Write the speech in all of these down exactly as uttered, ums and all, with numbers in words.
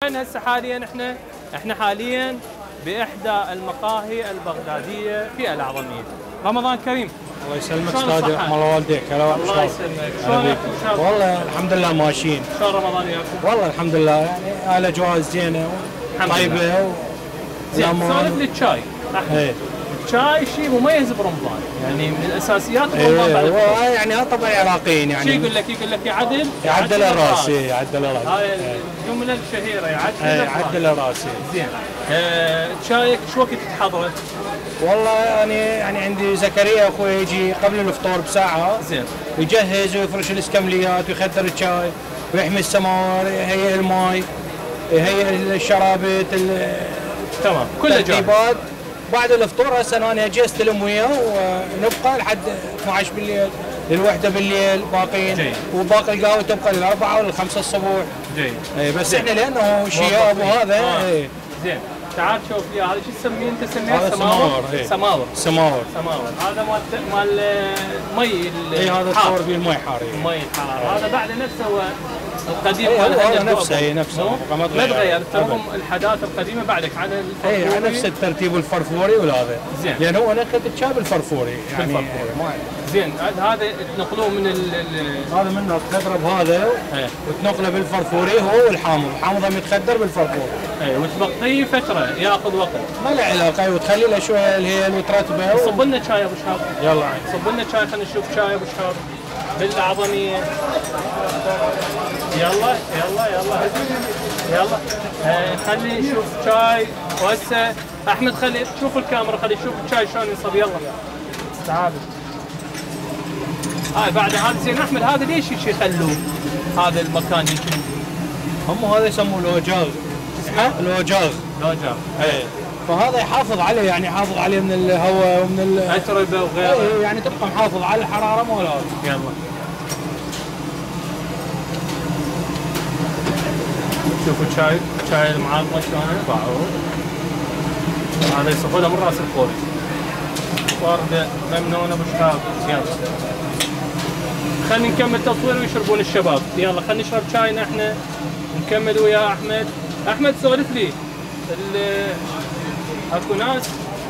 هسه حاليا احنا احنا حاليا باحدى المقاهي البغداديه في الاعظميه. رمضان كريم. الله يسلمك استاذ، مال والديك. الله يسلمك. شلونك؟ والله الحمد لله ماشيين. شلون رمضان وياكم؟ والله الحمد لله، يعني الاجواء زينه طيبه و... زين. سولف لي الشاي. ايه الشاي شيء مميز برمضان، يعني من الاساسيات برمضان. بعد ايه يعني طبعا العراقيين يعني. شو يقول لك؟ يقول لك يعدل يعدل الراس. ايه يعدل الراس. هاي الجمله الشهيره، يعدل ايه يعدل الراس. زين. آه شايك شو وقت تحضره؟ والله يعني يعني عندي زكريا اخوي يجي قبل الفطور بساعه. زين. يجهز ويفرش الاسكمليات ويخدر الشاي ويحمي السماور، يهيئ الماي، يهيئ الشرابات، تمام كله جاهز. بعد الفطور هسه انا اجي استلم وياه ونبقى لحد اثنعش بالليل للوحده بالليل باقيين، وباقي القهوه تبقى للاربعه وللخمسه الصبح. جيد. اي بس احنا لانه شياب وهذا. آه. اي زين. تعال شوف لي هذا شو تسميه انت؟ تسميه سماور. سماور. سماور. سماور. هذا مال مال المي. اي هذا تصور به المي حار. المي الحار. هذا بعد نفسه هو القديم. هذا نفسه. اي نفسه ما تغير. تراهم الحداثه القديمه بعدك عن الفرفوري. اي على نفس الترتيب الفرفوري ولا هذا. زين. لان هو نكهه الشاي بالفرفوري يعني. بالفرفوري. زين. هذا تنقلوه من ال هذا منه تضرب هذا وتنقله بالفرفوري هو والحامض، الحامض هم يتخدر بالفرفوري. اي وتبقيه فتره ياخذ وقت. ما له علاقه، وتخلي له شويه الهيل وترتبه. صب لنا شاي ابو شهاب. يلا عين. صب لنا شاي، خلينا نشوف شاي ابو شهاب بالاعظميه. يلا يلا يلا يلا. آه خلي نشوف شاي. وهسه احمد خلي تشوف الكاميرا، خلي يشوف الشاي شلون ينصب. يلا تعال. هاي بعد هذا. زين احمد هذا ليش شي يخلوه هذا المكان يجي؟ هم هذا يسموه لوجاغ. اسمه لوجاغ. لوجاغ. اي. فهذا يحافظ عليه، يعني يحافظ عليه من الهواء ومن الاتربه وغيره. اي يعني تبقى محافظ على الحراره مو لازم. يلا شوفوا الشاي، الشاي المعاقمه شلون باعوه. هذا يصفوا له من راس الفول. ورده ممنون ابو شهاب. يلا خلينا نكمل تصوير ويشربون الشباب. يلا خلينا نشرب شاينا احنا نكمل ويا احمد. احمد سولف لي اكو ناس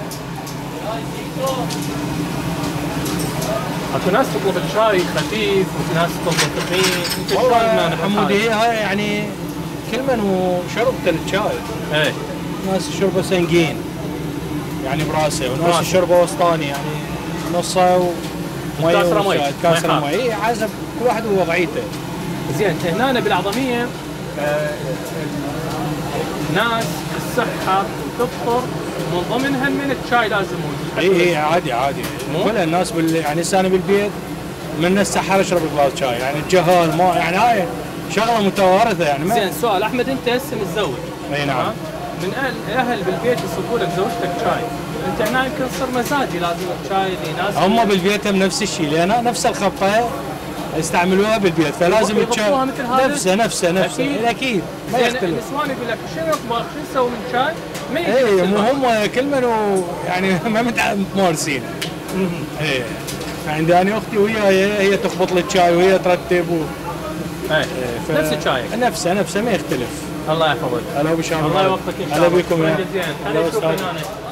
اكو ناس تطلب الشاي خفيف وفي ناس تطلب ثقيل. انت والله حمودي هاي يعني كل من وشربته الشاي. ايه ناس يشربوا سنجين يعني براسه، وناس يشربوا وسطاني يعني نصه ومي كاسره مي. كاسره مي. اي حسب كل واحد ووضعيته. زين هنا بالاعظميه آه ناس الصحه تفطر من ضمنها من الشاي لازم. اي اي عادي عادي. كل الناس بال يعني هسه انا بالبيت من السحر اشرب كلاس شاي، يعني الجهال ما يعني هاي شغله متوارثه يعني. زين سؤال احمد، انت هسه متزوج. اي نعم. من اهل اهل بالبيت يصبوا لك زوجتك شاي، انت هنا يمكن تصير مزاجي لازم الشاي اللي يناسب. هم بالبيت نفس الشيء، لان نفس الخبطه يستعملوها بالبيت، فلازم الشاي نفسه نفسه نفسه. اكيد اكيد ما يختلف. النسوان يقول لك شنو يطبخ شو نسوي من شاي؟ ما اي مو هم كل من يعني ما متمارسين. اي عندي انا اختي وياي هي تخبط لي الشاي وهي ترتب و... اي ف... نفس الشاي نفسه نفسه ما يختلف. الله يحفظك. هلا ابو شامل. الله يوفقك ان شاء الله. هلا بكم يا زين. خلينا نشوف هنا.